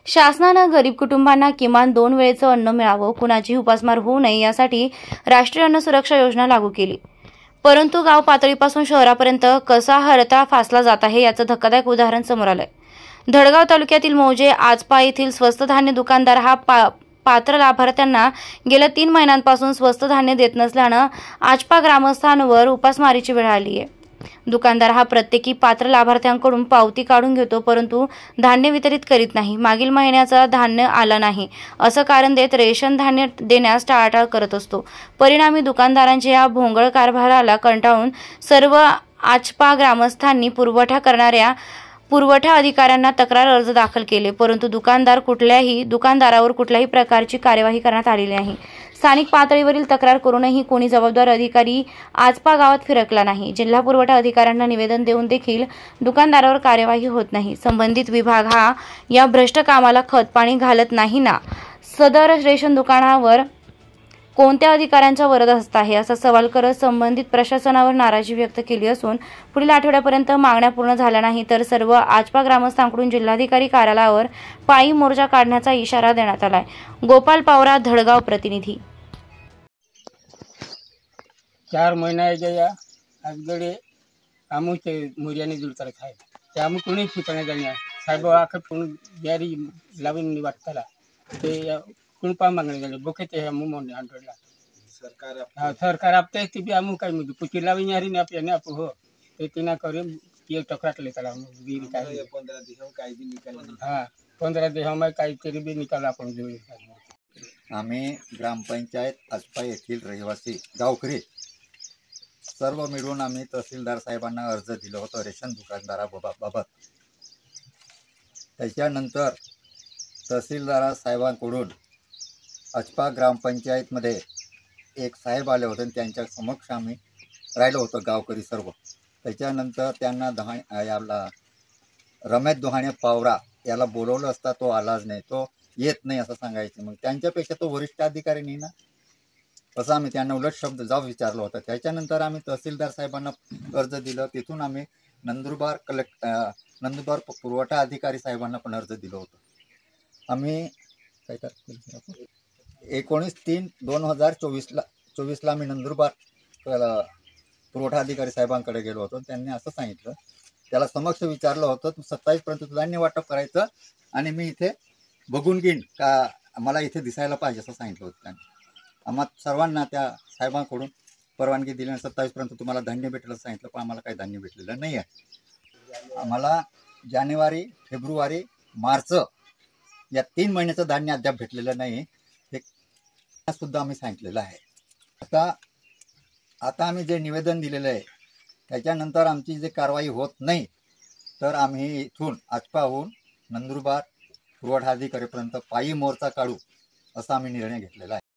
शासनानं गरीब कुटुंबांना किमान 2 वेळेचं अन्न मिळावं, कुणाचीही उपासमार होऊ नये यासाठी राष्ट्रीय अन्न सुरक्षा योजना लागू केली। परंतु गाव पातळीपासून शहरापर्यंत कसा हरता फासला जात आहे याचं धक्कादायक उदाहरण समोर आलंय। धडगाव तालुक्यातील मौजे आजपा येथील स्वस्त धान्य दुकानदार हा पात्र लाभार्थ्यांना गेल्या 3 महिन्यांपासून स्वस्त धान्य देत नसल्यानं आजपा ग्रामस्थांवर उपासमारीची वेळ आली आहे। दुकानदार हा प्रत्येकी पात्र लाभार्थ्यांकडून पावती काढून घेतो, परंतु धान्य वितरित करीत नाही। मागील महिन्याचा धान्य आला नाही असं कारण देत रेशन धान्य देण्यास टाळाटाळ करत असतो। परिणामी दुकानदारांच्या या भोंगळ कारभाराला कंटाळून सर्व आजपा ग्रामस्थांनी पुरवठा अधिकाऱ्यांना तक्रार अर्ज दाखल केले, परंतु दुकानदारावर कुठल्याही प्रकारची कार्यवाही करण्यात आलेली नाही। स्थानिक पातळीवरील तक्रार करूनही कोणी जबाबदार अधिकारी आजपा गावात फिरकला नाही। जिल्हा पुरवठा अधिकाऱ्यांना निवेदन देऊन देखील दुकानदारावर कार्यवाही होत नाही। संबंधित विभाग हा या भ्रष्ट कामाला खतपाणी घालत नाही ना? सदर रेशन दुकानावर कोणत्या अधिकाऱ्यांचा वरदहस्त आहे असा सवाल करत संबंधित प्रशासनावर नाराजी व्यक्त केली असून पुढील आठवड्यापर्यंत मागण्या पूर्ण झाल्या नाही तर सर्व आजपा ग्रामस्थांकडून जिल्हाधिकारी कार्यालयावर पायी मोर्चा काढण्याचा इशारा देण्यात आलाय। गोपाल पावरा, धडगाव प्रतिनिधी। 4 महीना गया आजगडे आमुचे मुर्याने जुलतर खाय ते आमु कोणी ठिकाणी जाणार साहेब आखर कोण यारी लावीन वाटताला ते कुणपा मागणे गेले बोके ते आमु मोने अंडरला सरकार आपते ती भी आमु काय मुदु पुची लावीन यारी ने आपने आप हो ते तिना करे ये टकराट लेकला वीर काय 15 दिवस काय भी निकाल हां 15 दिवस में काय तरी भी निकाल आपण जोई। आम्ही ग्रामपंचायत आजपा येथील रहिवासी गावकरी सर्व मिळून आम्ही तहसीलदार साहेबांना अर्ज दिला होता रेशन दुकानदाराबाबत। त्याच्यानंतर तहसीलदार साहेबांकडून आजपा ग्रामपंचायतमध्ये एक साहेब आले होते, त्यांच्या समक्ष आम्ही राहिलो होतो गावकरी सर्व। त्याच्यानंतर त्यांना याला रमेश दोहाणे पावरा याला बोलवलं असता तो आलाच नाही, तो येत नाही असं सांगायचे। मग त्यांच्यापेक्षा तो वरिष्ठ अधिकारी नाही ना असं आम्ही त्यांना उलट शब्द जाब विचारला होता। त्याच्यानंतर आम्ही तहसीलदार साहेबांना अर्ज दिलं, तिथून आम्ही नंदुरबार पुरवठा अधिकारी साहेबांना पण अर्ज दिलं होतं। आम्ही काय 19/3/2024 आम्ही नंदुरबार पुरवठा अधिकारी साहेबांकडे गेलो होतो। त्यांनी असं सांगितलं, त्याला समक्ष विचारलं होतं 27 पर्यंत धान्य वाटप करायचं आणि मी इथे बघून घेईन का मला इथे दिसायला पाहिजे असं सांगितलं होतं त्यांनी। आम्हा सर्वांना त्या साहेबांकडून परवानगी दिली आणि 27 पर्यंत तुम्हाला धान्य भेटेल असं सांगितलं, पण आम्हाला काही धान्य भेटलेलं नाही आहे। आम्हाला जानेवारी, फेब्रुवारी, मार्च या 3 महिन्याचं धान्य अद्याप भेटलेलं नाही हे सुद्धा आम्ही सांगितलेलं आहे। आता आम्ही जे निवेदन दिलेलं आहे त्याच्यानंतर आमची जे कारवाई होत नाही तर आम्ही इथून आजपाहून नंदुरबार पुरवठा अधिकारीपर्यंत पायी मोर्चा काढू असा आम्ही निर्णय घेतलेला आहे।